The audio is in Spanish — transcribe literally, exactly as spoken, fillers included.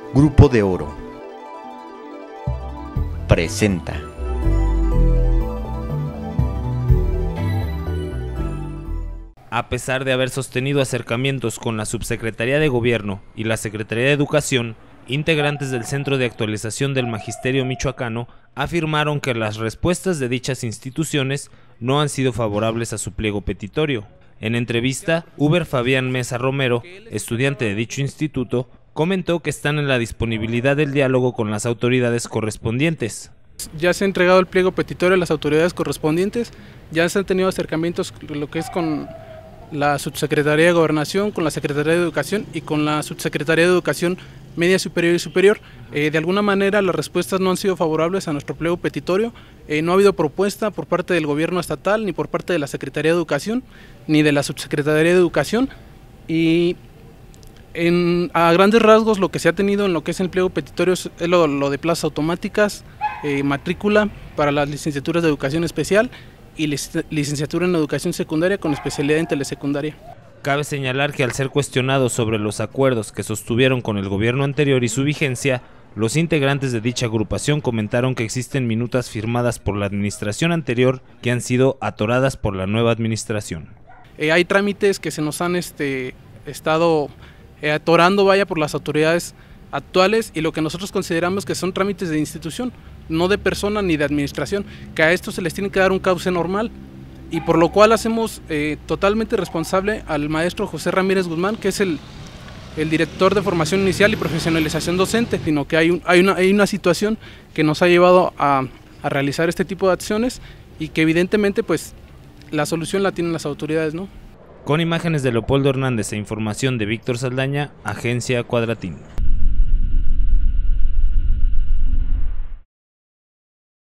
Grupo de Oro presenta. A pesar de haber sostenido acercamientos con la Subsecretaría de Gobierno y la Secretaría de Educación, integrantes del Centro de Actualización del Magisterio Michoacano afirmaron que las respuestas de dichas instituciones no han sido favorables a su pliego petitorio. En entrevista, Uber Fabián Mesa Romero, estudiante de dicho instituto, comentó que están en la disponibilidad del diálogo con las autoridades correspondientes. Ya se ha entregado el pliego petitorio a las autoridades correspondientes, ya se han tenido acercamientos lo que es con la Subsecretaría de Gobernación, con la Secretaría de Educación y con la Subsecretaría de Educación Media Superior y Superior. Eh, de alguna manera las respuestas no han sido favorables a nuestro pliego petitorio, eh, no ha habido propuesta por parte del gobierno estatal, ni por parte de la Secretaría de Educación, ni de la Subsecretaría de Educación, y en, a grandes rasgos lo que se ha tenido en lo que es el pliego petitorio es lo, lo de plazas automáticas, eh, matrícula para las licenciaturas de Educación Especial y licenciatura en Educación Secundaria con especialidad en telesecundaria. Cabe señalar que al ser cuestionados sobre los acuerdos que sostuvieron con el gobierno anterior y su vigencia, los integrantes de dicha agrupación comentaron que existen minutas firmadas por la administración anterior que han sido atoradas por la nueva administración. Eh, hay trámites que se nos han este, estado eh, atorando vaya por las autoridades actuales y lo que nosotros consideramos que son trámites de institución, no de persona ni de administración, que a estos se les tiene que dar un cauce normal y por lo cual hacemos eh, totalmente responsable al maestro José Ramírez Guzmán, que es el, el director de formación inicial y profesionalización docente, sino que hay, un, hay, una, hay una situación que nos ha llevado a, a realizar este tipo de acciones y que evidentemente pues la solución la tienen las autoridades, ¿no? Con imágenes de Leopoldo Hernández e información de Víctor Saldaña, Agencia Cuadratín.